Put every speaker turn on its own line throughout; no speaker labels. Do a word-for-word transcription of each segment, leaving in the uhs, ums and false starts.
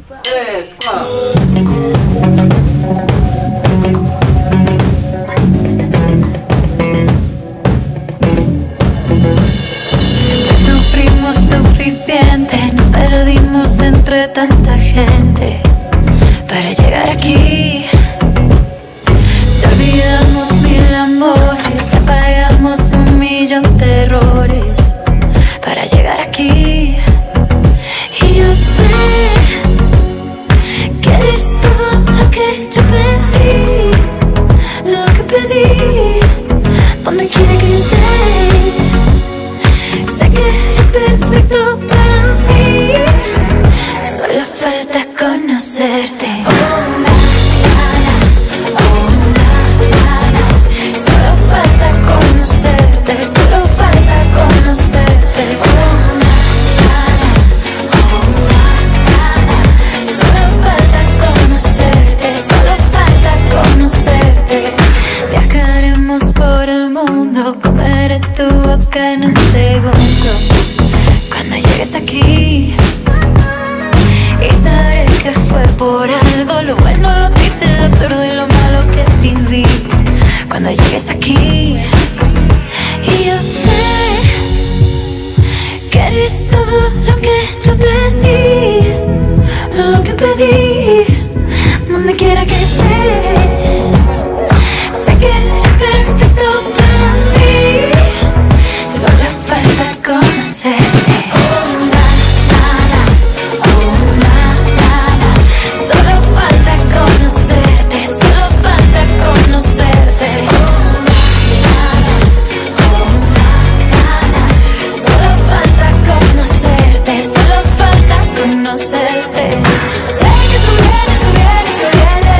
tres, cuatro.
Ya sufrimos suficiente, nos perdimos entre tanta gente para llegar aquí. Ya olvidamos mil amores, apagamos un millón de errores para llegar aquí. Y yo sé que eres todo lo que yo pedí, lo que pedí, donde quiera que estés. Sé que eres perfecto para mí, solo falta conocerte. Oh, na, na, na. Oh, na, na, na. Solo falta conocerte, solo falta conocerte. Oh, na, na, na. Oh, na, na, na. Solo falta conocerte, solo falta conocerte. Viajaremos por el mundo, comeré tu boca en un segundo. Cuando llegues aquí, y sabré que fue por algo, lo bueno, lo triste, lo absurdo y lo malo que viví. Cuando llegues aquí, y yo sé que eres todo lo que yo pedí, lo que pedí, donde quiera que estés. Sé que eres perfecto para mí, solo falta conocerte. Oh, na, na, na. Oh, na, na, na. Solo falta conocerte, solo falta conocerte. Oh, na, na, na. Oh, na, na, na. Solo falta conocerte, solo falta conocerte. Sé que eso viene, eso viene, eso viene.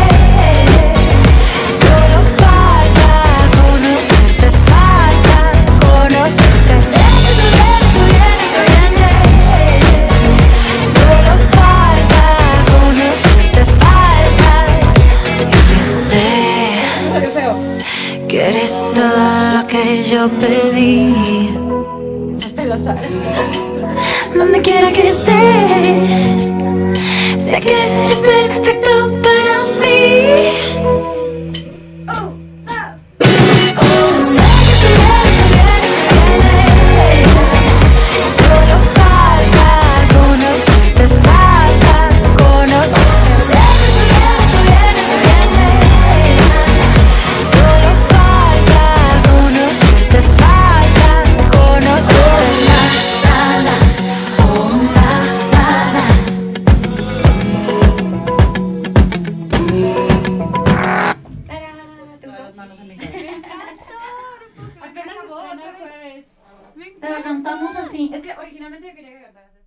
Solo falta conocerte, falta conocerte. Sé que eso viene, eso viene, eso viene. Solo falta conocerte, falta. Y yo sé que eres todo lo que yo pedí, donde quiera que estés. Sé que eres perfecto para mí. Oh, sé que se viene, se viene, se viene. Solo falta conocerte, falta conocerte. Sé que se viene, se viene, se viene. Solo falta conocerte, falta conocerte. Na, na, na. Oh, na, na, na.
Todas las manos en mi cara.
Apenas acabó otra vez.
Pero cantamos así.
Es que originalmente yo quería que cantaras